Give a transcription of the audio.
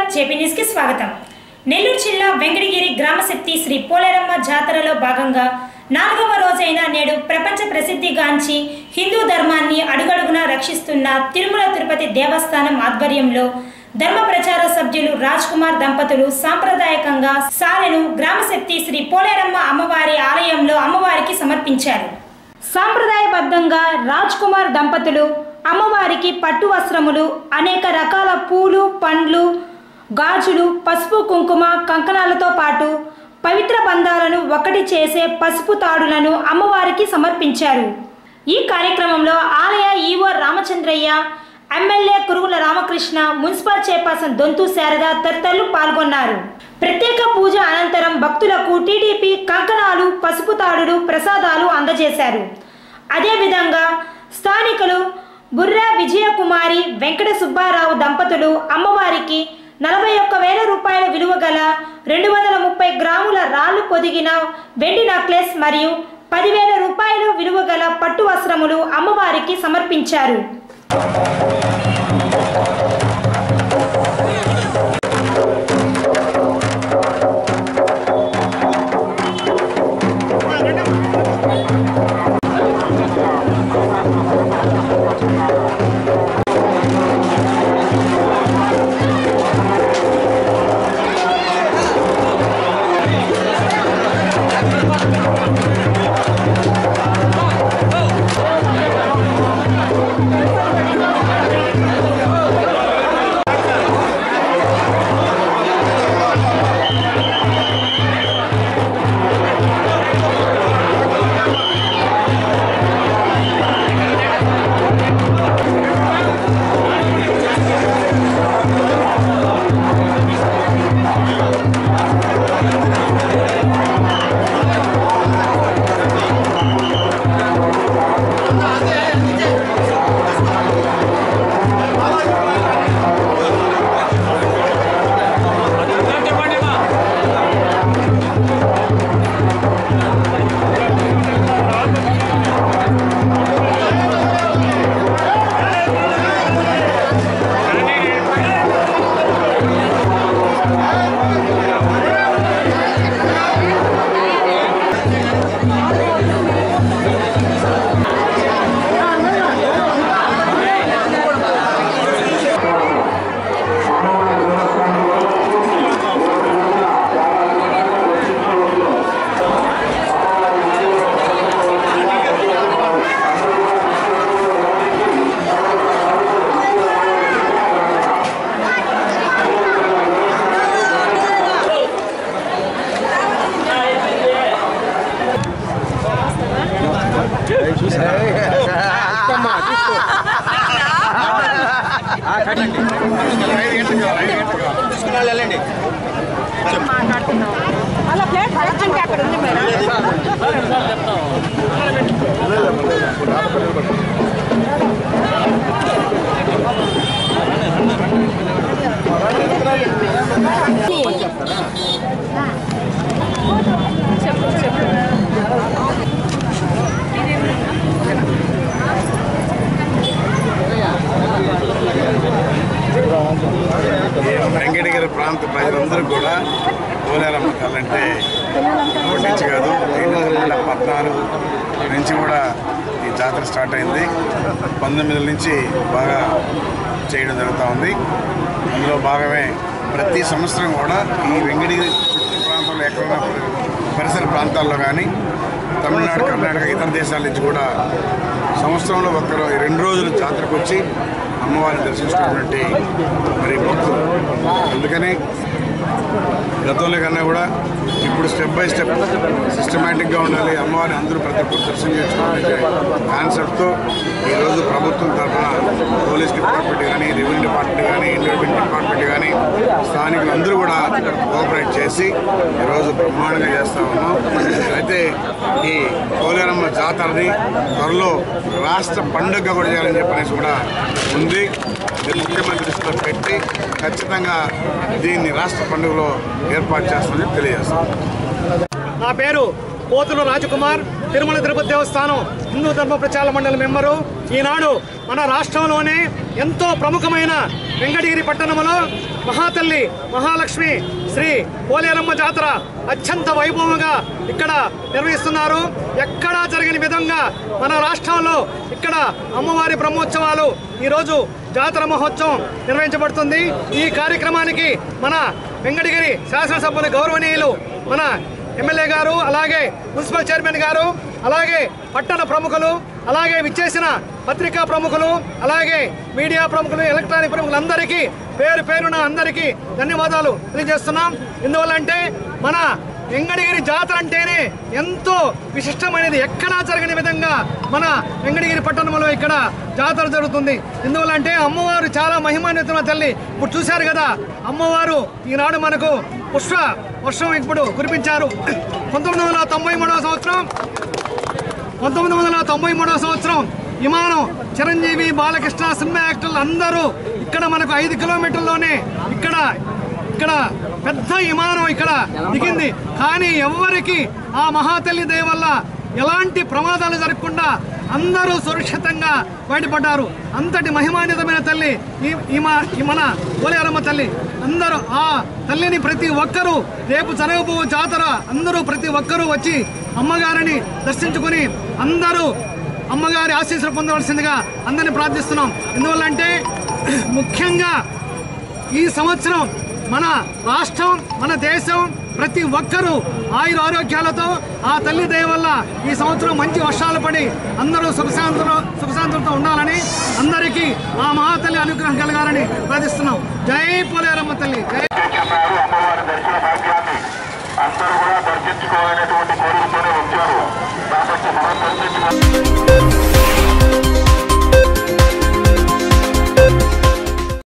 JP news కి స్వాగతం. నెల్లూరు జిల్లా వెంకటగిరి గ్రామశక్తి శ్రీ పోలేరమ్మ జాతరలో భాగంగా 4వ రోజైన నేడు ప్రపంచ ప్రసిద్ధిగాంచి హిందూ ధర్మాన్ని అడుగడుగునా రక్షిస్తున్న తిరుమల తిరుపతి దేవస్థానం ఆధ్వర్యంలో ధర్మ ప్రచార సభ్యులు రాజ్ కుమార్ దంపతులు సాంప్రదాయకంగా సారెను గ్రామశక్తి శ్రీ పోలేరమ్మ అమ్మవారి ఆలయంలో అమ్మవారికి సమర్పించారు. సాంప్రదాయబద్ధంగా రాజ్ కుమార్ దంపతులు అమ్మవారికి పట్టు వస్త్రములు, అనేక రకాల పూలు, పండ్లు, గాజులు, పసుపు, కుంకుమ, కంకణాలతో పాటు పవిత్ర బంధాలను ఒకటి చేసే పసుపు తాడులను అమ్మవారికి సమర్పించారు. ఈ కార్యక్రమంలో ఆలయ EO Ramachandraiah, MLA Kurugula Ramakrishna, municipal chairperson Dontu Sharada తదితరులు పాల్గొన్నారు. ప్రత్యేక పూజ అనంతరం భక్తులకు టీడీపీ కంకణాలు, పసుపు తాడులు, ప్రసాదాలు అందజేశారు. అదేవిధంగా స్థానికులు బుర్రా విజయకుమారి, వెంకట సుబ్బారావు దంపతులు అమ్మవారికి 41,000 రూపాయల విలువ గల 230 గ్రాముల రాళ్లు పొదిగిన వెండి నెక్లెస్ మరియు 10,000 రూపాయల విలువ గల పట్టు వస్త్రములు అమ్మవారికి సమర్పించారు. అలా ప్లేట్ అంటే అక్కడ ఉంది మేడం. వెంకటగిరి ప్రాంత ప్రజలందరూ కూడా పోలేరమ్మ కళ్ళంటే నుంచి కాదు 2014 నుంచి కూడా ఈ జాతర స్టార్ట్ అయింది. 19 నుంచి బాగా చేయడం జరుగుతూ ఉంది. అందులో భాగమే ప్రతి సంవత్సరం కూడా ఈ వెంకటగిరి చుట్టూ ప్రాంతంలో ఎక్కడైనా పరిసర ప్రాంతాల్లో కానీ తమిళనాడు, కర్ణాటక, ఇతర దేశాల నుంచి కూడా సంవత్సరంలో 2 రోజులు జాతరకు వచ్చి అమ్మవారిని దర్శించుకున్నటువంటి మరి భక్తులు. అందుకని గతంలో కన్నా కూడా ఇప్పుడు స్టెప్ బై స్టెప్ సిస్టమేటిక్గా ఉండాలి, అమ్మవారిని అందరూ ప్రతి ఒక్కరు దర్శనం చేసుకోవాలంటే కాన్సెప్ట్తో ఈరోజు ప్రభుత్వం తరఫున పోలీస్ డిపార్ట్మెంట్ కానీ, రెవెన్యూ డిపార్ట్మెంట్ కానీ, ఎండోమెంట్ డిపార్ట్మెంట్ కానీ స్థానికులు అందరూ కూడా కోఆపరేట్ చేసి ఈరోజు బ్రహ్మాండంగా చేస్తూ ఉన్నాం. అయితే ఈ పోలేరమ్మ జాతరని త్వరలో రాష్ట్ర పండుగ కూడా చేయాలని చెప్పనేసి కూడా ఉంది. ముఖ్యమంత్రి దృష్టిలో పెట్టి ఖచ్చితంగా దీన్ని రాష్ట్ర పండుగలో ఏర్పాటు చేస్తామని తెలియజేస్తాం. నా పేరు పోతుల రాజకుమార్, తిరుమల తిరుపతి దేవస్థానం హిందూ ధర్మ ప్రచార మండలి మెంబరు. ఈనాడు మన రాష్ట్రంలోనే ఎంతో ప్రముఖమైన వెంకటగిరి పట్టణంలో మహాతల్లి మహాలక్ష్మి శ్రీ పోలేరమ్మ జాతర అత్యంత వైభవంగా ఇక్కడ నిర్వహిస్తున్నారు. ఎక్కడా జరిగిన విధంగా మన రాష్ట్రంలో ఇక్కడ అమ్మవారి బ్రహ్మోత్సవాలు ఈరోజు జాతర మహోత్సవం నిర్వహించబడుతుంది. ఈ కార్యక్రమానికి మన వెంకటగిరి శాసనసభ్యులు గౌరవనీయులు మన ఎమ్మెల్యే గారు, అలాగే మున్సిపల్ చైర్మన్ గారు, అలాగే పట్టణ ప్రముఖులు, అలాగే విచ్చేసిన పత్రికా ప్రముఖులు, అలాగే మీడియా ప్రముఖులు, ఎలక్ట్రానిక్ ప్రముఖులందరికీ పేరు పేరున అందరికీ ధన్యవాదాలు తెలియజేస్తున్నాం. ఎందువల్లంటే మన వెంకటగిరి జాతర అంటేనే ఎంతో విశిష్టమైనది. ఎక్కడా జరగని విధంగా మన వెంకటగిరి పట్టణంలో ఇక్కడ జాతర జరుగుతుంది. ఎందువల్లంటే అమ్మవారు చాలా మహిమాన్వితమైన తల్లి. ఇప్పుడు చూశారు కదా, అమ్మవారు ఈనాడు మనకు పుష్ప వర్షం ఇప్పుడు కురిపించారు. 1993 సంవత్సరం విమానం చిరంజీవి, బాలకృష్ణ, సినిమా యాక్టర్లు అందరూ ఇక్కడ మనకు 5 కిలోమీటర్లోనే ఇక్కడ పెద్ద విమానం ఇక్కడ దిగింది. కానీ ఎవరికి ఆ మహాతల్లి దయ వల్ల ఎలాంటి ప్రమాదాలు జరగకుండా అందరూ సురక్షితంగా బయటపడ్డారు. అంతటి మహిమాన్వితమైన తల్లి ఈ మన పోలేరమ్మ తల్లి. అందరూ ఆ తల్లిని ప్రతి ఒక్కరూ రేపు జరగబో జాతర అందరూ ప్రతి ఒక్కరూ వచ్చి అమ్మగారిని దర్శించుకుని అందరూ అమ్మగారి ఆశీస్సులు పొందవలసిందిగా అందరినీ ప్రార్థిస్తున్నాం. ఎందువల్లంటే ముఖ్యంగా ఈ సంవత్సరం మన రాష్ట్రం, మన దేశం ప్రతి ఒక్కరూ ఆయురారోగ్యాలతో ఆ తల్లి దయ వల్ల ఈ సంవత్సరం మంచి వర్షాలు పడి అందరూ సుఖశాంతులతో ఉండాలని, అందరికీ ఆ మహాతల్లి అనుగ్రహం కలగాలని ప్రార్థిస్తున్నాం. జై పోలేరమ్మ తల్లి, జై. అమ్మవారి దర్శన భాగ్యాన్ని అందరూ కూడా దర్శించుకోవాలనేటువంటి కోరికతోనే వచ్చారు కాబట్టి మనం దర్శించుకో